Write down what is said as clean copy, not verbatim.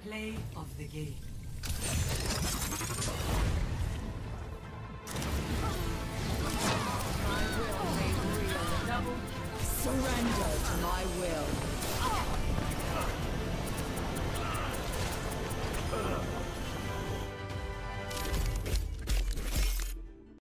Play of the game. My will made real. Double. Surrender to my will.